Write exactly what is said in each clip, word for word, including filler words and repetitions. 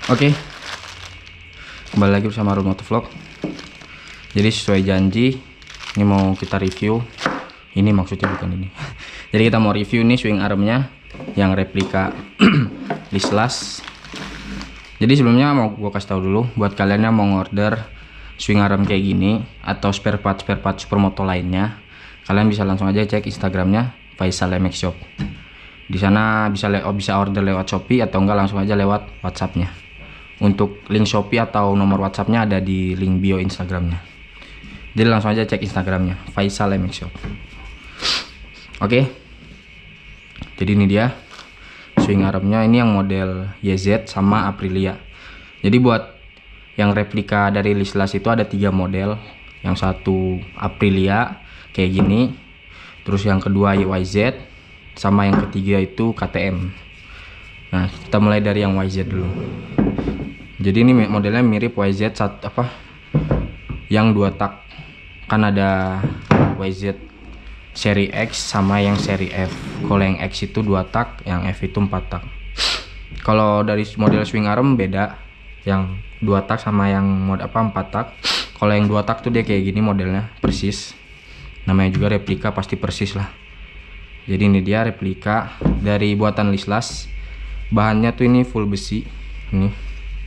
Oke, kembali lagi bersama Arun Motovlog. Jadi sesuai janji, ini mau kita review. Ini maksudnya bukan ini. Jadi kita mau review nih swing armnya yang replika Lislas. Jadi sebelumnya mau gue kasih tahu dulu buat kalian yang mau order swing arm kayak gini atau spare part spare part supermoto lainnya, kalian bisa langsung aja cek Instagramnya Faisal M X Shop. Di sana bisa oh, bisa order lewat Shopee atau enggak langsung aja lewat WhatsAppnya. Untuk link Shopee atau nomor WhatsAppnya ada di link bio Instagramnya. Jadi langsung aja cek Instagramnya Faisal M X Shop. Oke. Jadi ini dia swing armnya, ini yang model Y Z sama Aprilia. Jadi buat yang replika dari Lislas itu ada tiga model. Yang satu Aprilia kayak gini, terus yang kedua Y Z, sama yang ketiga itu K T M. Nah, kita mulai dari yang Y Z dulu. Jadi ini modelnya mirip Y Z satu apa? Yang dua tak. Kan ada Y Z seri X sama yang seri F. Kalau yang X itu dua tak, yang F itu empat tak. Kalau dari model swing arm beda. Yang dua tak sama yang mod apa empat tak. Kalau yang dua tak tuh dia kayak gini modelnya, persis. Namanya juga replika, pasti persis lah. Jadi ini dia replika dari buatan Lislas. Bahannya tuh ini full besi. Ini.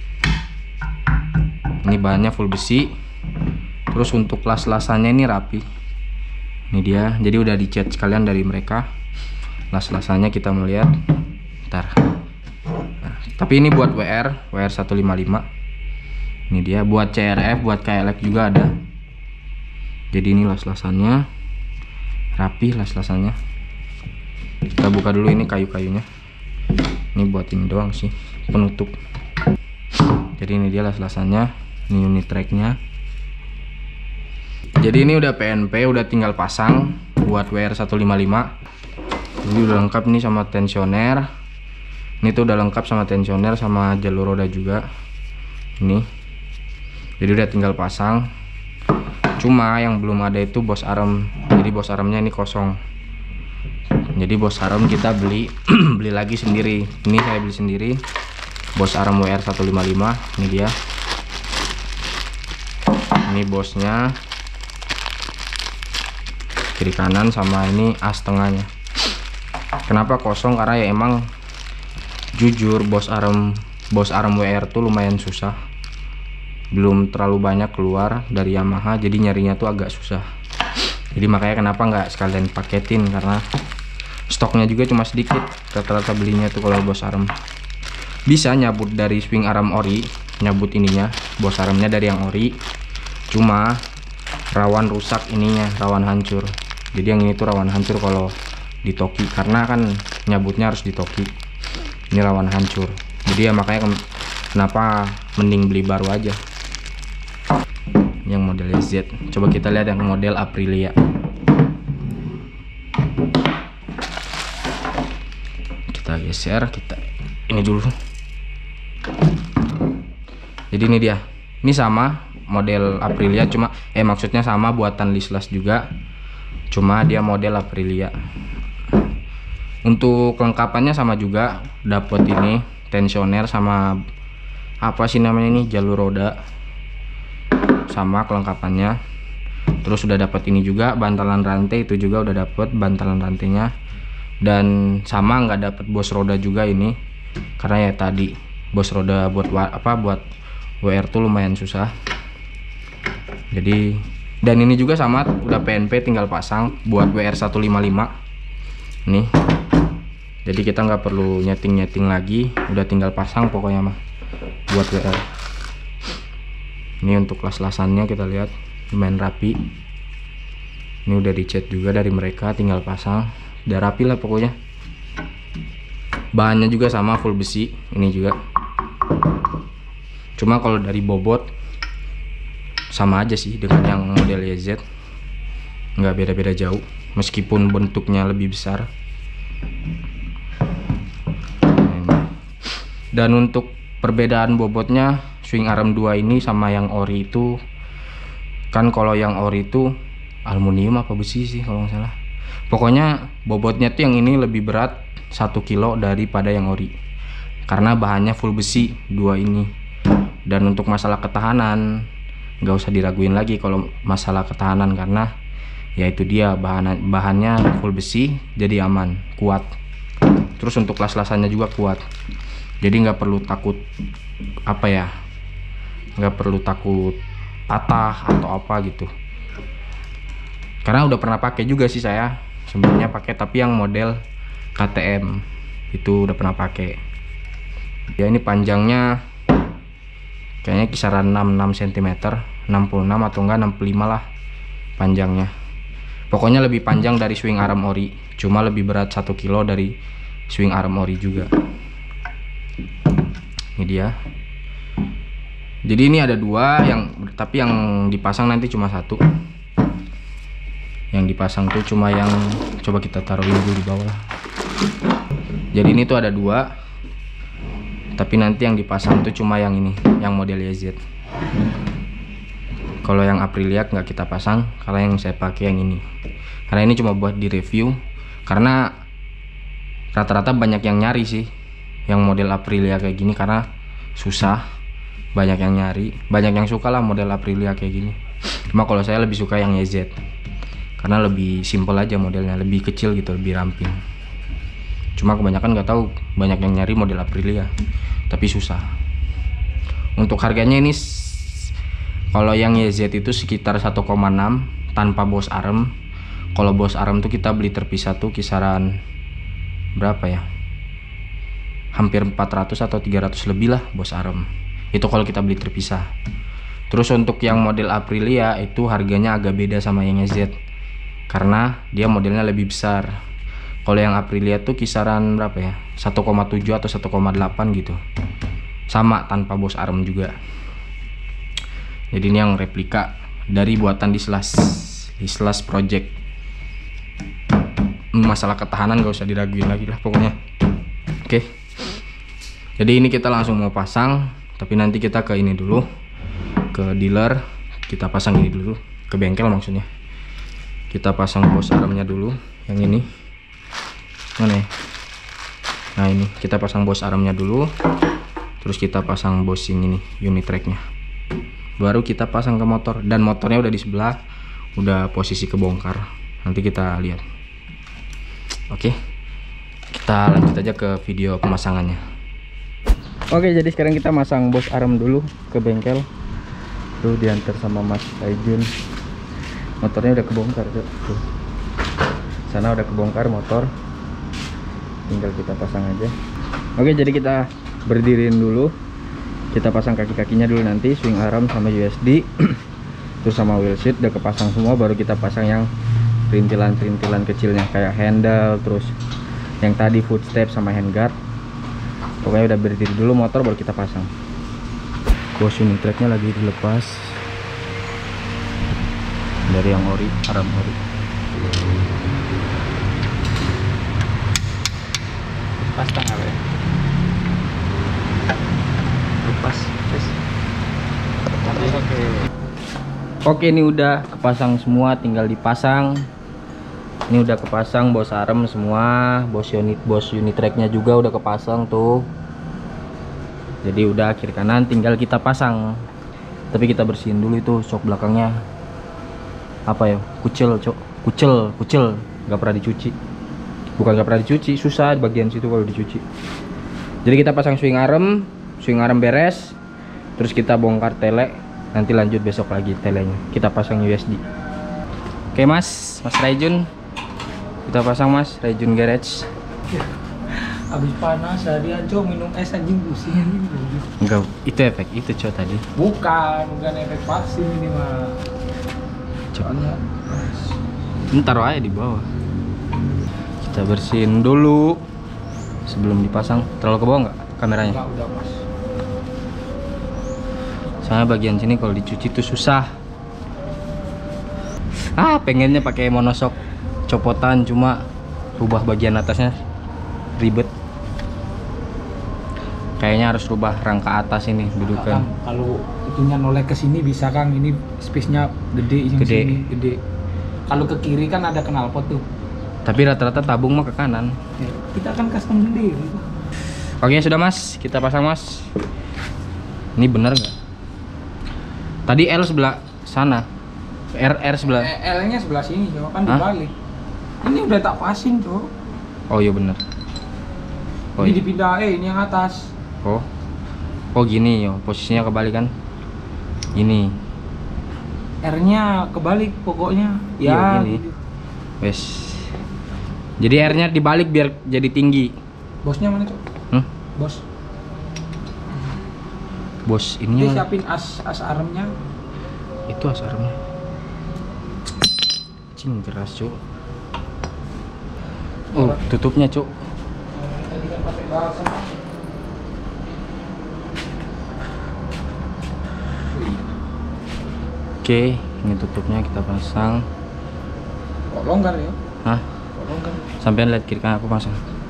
Ini bahannya full besi. Terus untuk las-lasannya ini rapi. Ini dia. Jadi udah dicat sekalian dari mereka. Las-lasannya kita melihat. Ntar. Nah, tapi ini buat W R, W R seratus lima puluh lima. Ini dia buat C R F, buat K L X juga ada. Jadi ini las-lasannya. Rapi las-lasannya. Kita buka dulu ini kayu-kayunya. Ini buat ini doang sih, penutup. Jadi ini dia las-lasannya. Ini unit tracknya. Jadi ini udah P N P, udah tinggal pasang buat W R seratus lima puluh lima. Jadi udah lengkap nih sama tensioner. Ini tuh udah lengkap sama tensioner sama jalur roda juga. Ini. Jadi udah tinggal pasang. Cuma yang belum ada itu bos arm. Jadi bos armnya ini kosong. Jadi bos arm kita beli beli lagi sendiri. Ini saya beli sendiri. Bos arm W R seratus lima puluh lima. Ini dia. Ini bosnya. Kiri kanan sama ini as tengahnya. Kenapa kosong? Karena ya emang jujur bos arm bos arm W R tuh lumayan susah. Belum terlalu banyak keluar dari Yamaha, jadi nyarinya tuh agak susah. Jadi makanya kenapa nggak sekalian paketin, karena stoknya juga cuma sedikit. Rata-rata belinya tuh kalau bos arm. Bisa nyabut dari swing arm ori, nyabut ininya, bos armnya dari yang ori. Cuma rawan rusak ininya, rawan hancur. Jadi yang ini tuh rawan hancur kalau di toki, karena kan nyabutnya harus di toki. Ini rawan hancur. Jadi ya makanya kenapa mending beli baru aja. Yang model Z. Coba kita lihat yang model Aprilia. Kita geser, kita ini dulu. Jadi ini dia. Ini sama model Aprilia, cuma eh maksudnya sama buatan Lislas juga, cuma dia model Aprilia. Untuk kelengkapannya sama juga, dapat ini tensioner sama apa sih namanya ini, jalur roda, sama kelengkapannya. Terus udah dapat ini juga bantalan rantai, itu juga udah dapat bantalan rantainya. Dan sama nggak dapat bos roda juga ini, karena ya tadi bos roda buat apa buat W R tuh lumayan susah. Jadi dan ini juga sama, udah P N P tinggal pasang buat W R seratus lima puluh lima. Nih. Jadi kita nggak perlu nyeting-nyeting lagi, udah tinggal pasang pokoknya mah buat W R. Ini untuk las-lasannya kita lihat lumayan rapi. Ini udah dicat juga dari mereka, tinggal pasang. Udah rapi lah pokoknya. Bahannya juga sama full besi, ini juga. Cuma kalau dari bobot sama aja sih dengan yang model Y Z, nggak beda-beda jauh, meskipun bentuknya lebih besar. Dan untuk perbedaan bobotnya, swing arm dua ini sama yang ori itu, kan kalau yang ori itu aluminium apa besi sih kalau nggak salah. Pokoknya bobotnya tuh yang ini lebih berat satu kilo daripada yang ori. karena bahannya full besi dua ini. Dan untuk masalah ketahanan nggak usah diraguin lagi kalau masalah ketahanan, karena ya itu dia, bahan bahannya full besi jadi aman, kuat. Terus untuk las-lasannya juga kuat, jadi nggak perlu takut apa ya, nggak perlu takut patah atau apa gitu. Karena udah pernah pakai juga sih saya sebenarnya pakai, tapi yang model K T M itu udah pernah pakai. Ya ini panjangnya kayaknya kisaran enam puluh enam sentimeter, enam puluh enam atau enggak enam puluh lima lah panjangnya. Pokoknya lebih panjang dari swing arm ori, cuma lebih berat satu kilo dari swing arm ori juga. Ini dia. Jadi ini ada dua, yang tapi yang dipasang nanti cuma satu. Yang dipasang tuh cuma yang, coba kita taruhin dulu di bawah. Jadi ini tuh ada dua, tapi nanti yang dipasang tuh cuma yang ini, yang model Y Z. Kalau yang Aprilia nggak kita pasang, kalau yang saya pakai yang ini. Karena ini cuma buat di review, karena rata-rata banyak yang nyari sih yang model Aprilia kayak gini, karena susah, banyak yang nyari, banyak yang suka lah model Aprilia kayak gini. Cuma kalau saya lebih suka yang Y Z, karena lebih simple aja modelnya, lebih kecil gitu, lebih ramping. Cuma kebanyakan nggak tahu, banyak yang nyari model Aprilia tapi susah. Untuk harganya ini, kalau yang Y Z itu sekitar satu koma enam tanpa bos arm. Kalau bos arm tuh kita beli terpisah tuh kisaran berapa ya, hampir empat ratus atau tiga ratus lebih lah bos arm. Itu kalau kita beli terpisah. Terus untuk yang model Aprilia itu harganya agak beda sama yang Y Z, karena dia modelnya lebih besar. Kalau yang Aprilia tuh kisaran berapa ya, satu koma tujuh atau satu koma delapan gitu, sama tanpa bos arm juga. Jadi ini yang replika dari buatan Dislas, Dislas Project. Masalah ketahanan gak usah diraguin lagi lah pokoknya. Oke, jadi ini kita langsung mau pasang, tapi nanti kita ke ini dulu, ke dealer, kita pasang ini dulu, ke bengkel maksudnya. Kita pasang bos armnya dulu, yang ini mana ya? Nah ini kita pasang bos armnya dulu, terus kita pasang bosing ini, unit tracknya, baru kita pasang ke motor. Dan motornya udah di sebelah, udah posisi kebongkar, nanti kita lihat. Oke, kita lanjut aja ke video pemasangannya. Oke, jadi sekarang kita masang bos arm dulu ke bengkel. Tuh diantar sama Mas Aijun. Motornya udah kebongkar tuh. Tuh. Sana udah kebongkar motor, tinggal kita pasang aja. Oke, jadi kita berdiriin dulu, kita pasang kaki-kakinya dulu, nanti swing arm sama U S D terus sama wheel seat udah kepasang semua, baru kita pasang yang perintilan-perintilan kecilnya kayak handle, terus yang tadi footstep sama handguard. Pokoknya udah berdiri dulu motor baru kita pasang. Bos unit tracknya lagi dilepas dari yang ori, arm ori. Lepas tanggal ya, lepas yes. Oke, oke ini udah kepasang semua, tinggal dipasang. Ini udah kepasang bos arm semua, bos unit bos unit tracknya juga udah kepasang tuh. Jadi udah kiri kanan tinggal kita pasang, tapi kita bersihin dulu itu sok belakangnya apa ya, kucel cok, kucel kucel nggak pernah dicuci. Bukan nggak pernah dicuci, susah bagian situ kalau dicuci. Jadi kita pasang swing arm, swing arm beres, terus kita bongkar tele, nanti lanjut besok lagi telenya. Kita pasang U S D. Oke mas, Mas Raijun, kita pasang mas, Raijun Garage. Habis panas hari aja minum es anjing pusing anjing. Enggak, itu efek itu cok tadi. Bukan, bukan efek vaksin ini mah. Coba. Ntar aja di bawah. Kita bersihin dulu sebelum dipasang. Terlalu ke bawah nggak kameranya? Enggak, udah pas. Soalnya bagian sini kalau dicuci tuh susah. Ah, pengennya pakai monosok copotan, cuma rubah bagian atasnya ribet. Kayaknya harus rubah rangka atas ini dudukan. Kang, kalau itunya noleh ke sini bisa Kang, ini space-nya gede, yang Gede. sini gede. Kalau ke kiri kan ada knalpot tuh. Tapi rata-rata tabung mah ke kanan. Ya, kita kan custom sendiri. Oke sudah mas, kita pasang mas. Ini bener nggak? Tadi L sebelah sana, R R sebelah. Eh, L-nya sebelah sini, Cok. Kan Hah? dibalik. Ini udah tak pasin, Cok. Oh iya bener. Oh, Ini iya. dipindah, eh ini yang atas. Oh, oh gini yo, posisinya kebalik kan? Ini. R-nya kebalik pokoknya. Iya, Ya, gini. gitu. Wes. Jadi R-nya dibalik biar jadi tinggi. Bosnya mana, Cok? Hmm? Bos. Bos Dia ini mana? siapin as as armnya. Itu asarnya. Cing keras cuk. Oh tutupnya cuk. Tadi kan pakai balsam. Oke, ini tutupnya kita pasang. Kok longgar ya? Hah? Kok longgar? Sampean lihat kiri kanan aku pasang.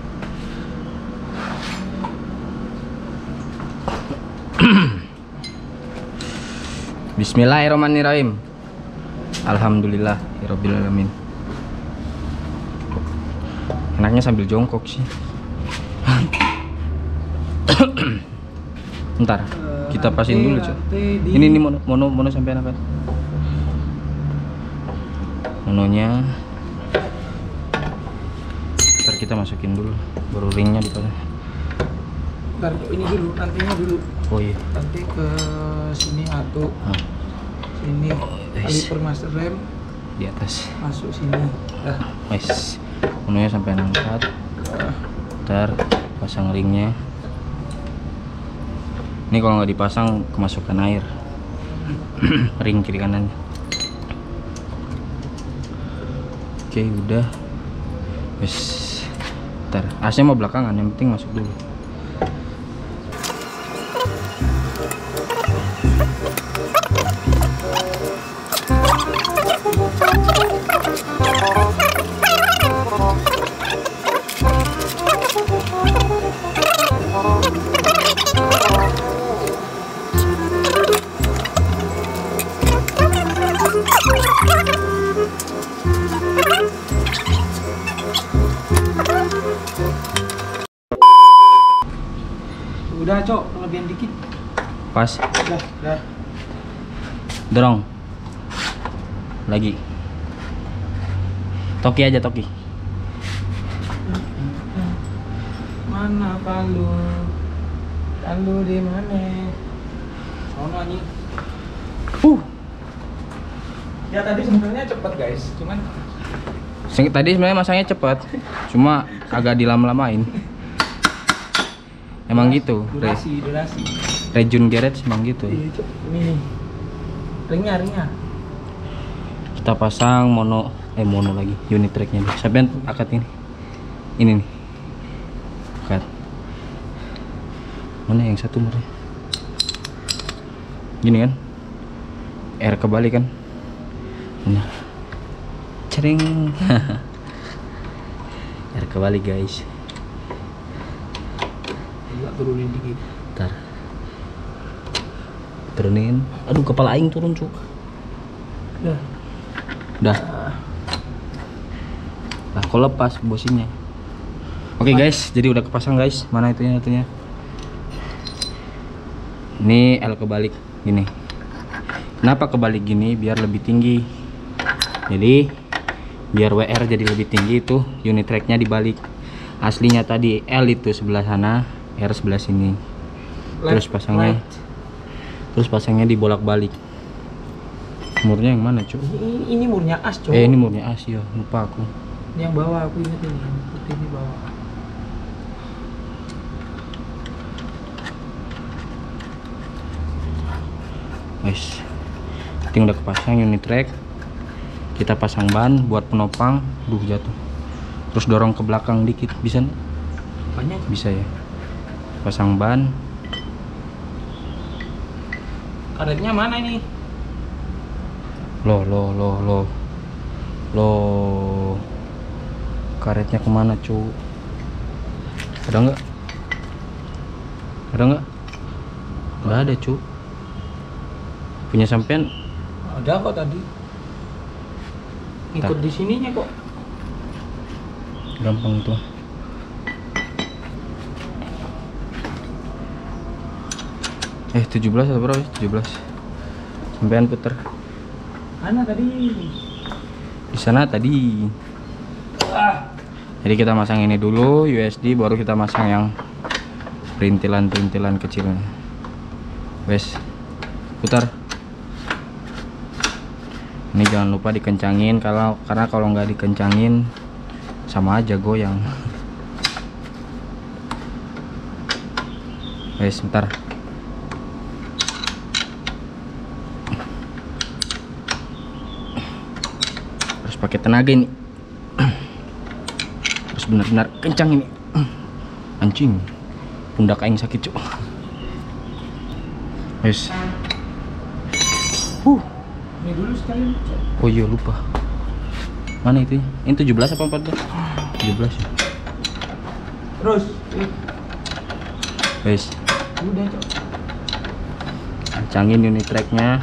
Bismillahirrahmanirrahim. Alhamdulillah Rabbil alamin. Enaknya sambil jongkok sih. Ntar kita pasin dulu cok. Ini ini mono mono mono sampean apa? Mononya. Ntar kita masukin dulu, baru ringnya dipasang. Ntar ini dulu, nantinya dulu. Oh iya. Nanti ke sini atuh. Hah, Sini Guys. kaliper master rem di atas. masuk sini. Dah. Wes. Mononya sampai angkat. Ntar pasang ringnya. Ini kalau nggak dipasang kemasukan air. Ring kiri kanan. Oke udah. Wes. Ntar A C mau belakangan, yang penting masuk dulu. Udah, Cok, kelebihan dikit. Pas. Udah, udah. Dorong. Lagi. Toki aja toki. Mana palu? Palu di mana? Sono anjing. Uh. Ya tadi sebenarnya cepet, guys. Cuman Sing- Tadi sebenarnya masangnya cepat, cuma agak dilama-lamain. Emang gitu. Re, durasi, durasi. Rejun Garage emang gitu. Iya, Cok. Ini. Ringnya, ringnya. Kita pasang mono, eh mono lagi, unit tracknya nih. Sampai akad ini, ini nih, akad. Mana yang satu mana? Gini kan? R kebalik kan? Nah, cering. R kebalik guys. Juga turunin dikit. Ntar turunin. Aduh kepala aing turun cuk. Udah. Udah. Nah, kok lepas bosinya. Oke guys, jadi udah kepasang guys. Mana itunya itunya? Ini L kebalik gini. Kenapa kebalik gini? Biar lebih tinggi. Jadi biar W R jadi lebih tinggi itu unit tracknya dibalik. Aslinya tadi L itu sebelah sana, R sebelah sini. Terus Left, pasangnya, right. terus pasangnya dibolak-balik. Murnya yang mana cuy? Ini, ini murnya as, Cok. Eh ini murnya as ya, lupa aku. Ini yang bawah aku inget ini, yang putih di bawah. Guys, ini udah kepasang unit track. Kita pasang ban buat penopang. Duh jatuh. Terus dorong ke belakang dikit, bisa nggak? Banyak. Bisa ya. Pasang ban. Karetnya mana ini? Loh loh loh loh loh. Karetnya kemana cu? Ada nggak? Ada nggak? Nggak ada cu. Punya sampean? Ada kok tadi. Ikut Tak. di sininya kok. Gampang tuh. Eh tujuh belas atau berapa? tujuh belas. Sampean puter. Mana tadi? Di sana tadi. Ah. Jadi kita masang ini dulu U S D, baru kita masang yang perintilan-perintilan kecilnya. Wes, putar. Ini jangan lupa dikencangin, kalau karena kalau nggak dikencangin sama aja goyang. Wes, bentar. Harus pakai tenaga ini. Harus benar-benar kencang ini. Anjing, pundak aing sakit cuk. Wes. Uh. Ini dulu sekali. Oh iya lupa. Mana itu? Ini tujuh belas apa empat belas? tujuh belas ya. Terus. Wes. Udah, Cok. Kencangin unit tracknya.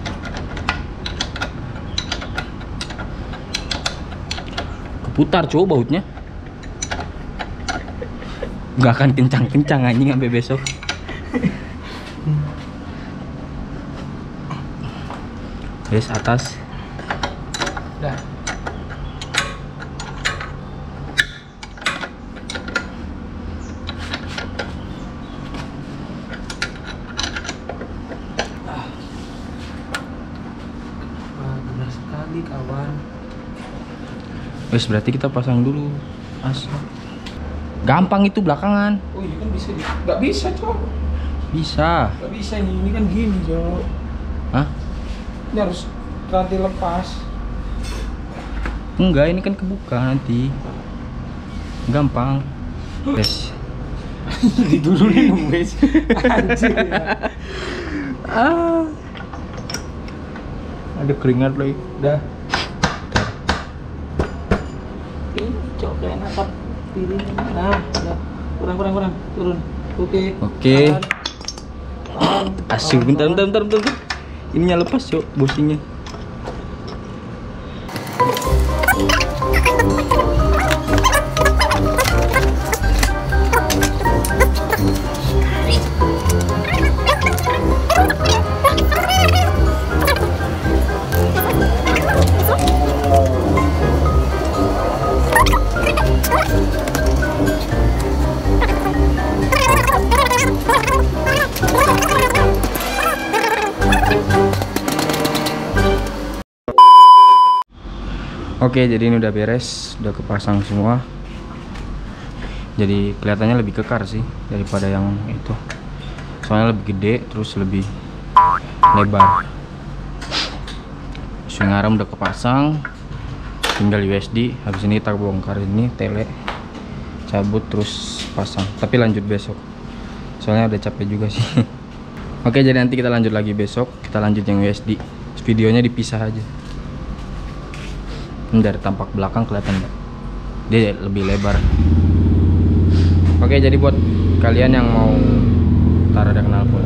Keputar coba bautnya. Gak akan kencang-kencang anjing sampai besok. Wes atas. Dah. Ah. Wah, benar sekali kawan. Wes berarti kita pasang dulu as. Gampang itu belakangan. Oh iya kan bisa di... Gak bisa, Cok. Bisa. Gak bisa ini, ini kan gini, Cok. Hah? Ini harus rantai lepas. Enggak, ini kan kebuka nanti. Gampang. Wes. Diturunin wes. Anjir ya. Ah. Ada keringat lagi. Dah. Ini Cok kayak natap piring. Nah, dah. Kurang kurang kurang. Turun. Oke. Oke. Tahan. Asik, bentar bentar bentar bentar. Ininya lepas, Cok, businya. Oke, jadi ini udah beres, udah kepasang semua. Jadi kelihatannya lebih kekar sih daripada yang itu. Soalnya lebih gede, terus lebih lebar. Swing arm udah kepasang, tinggal U S D. Habis ini kita bongkar ini tele, cabut terus pasang. Tapi lanjut besok. Soalnya udah capek juga sih. Oke, jadi nanti kita lanjut lagi besok. Kita lanjut yang U S D. Videonya dipisah aja. Ini dari tampak belakang kelihatan nggak? Dia lebih lebar. Oke, jadi buat kalian yang mau taruh ada knalpot.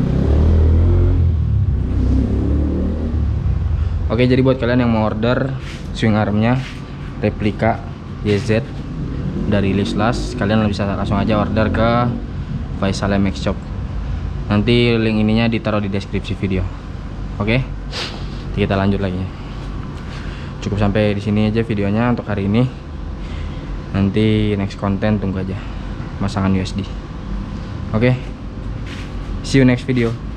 Oke, jadi buat kalian yang mau order swing armnya replika Y Z dari Lislas, kalian bisa langsung aja order ke Faisal M X Shop. Nanti link ininya ditaruh di deskripsi video. Oke, kita lanjut lagi. Cukup sampai di sini aja videonya untuk hari ini. Nanti next konten tunggu aja masangan U S D. Oke, see you next video.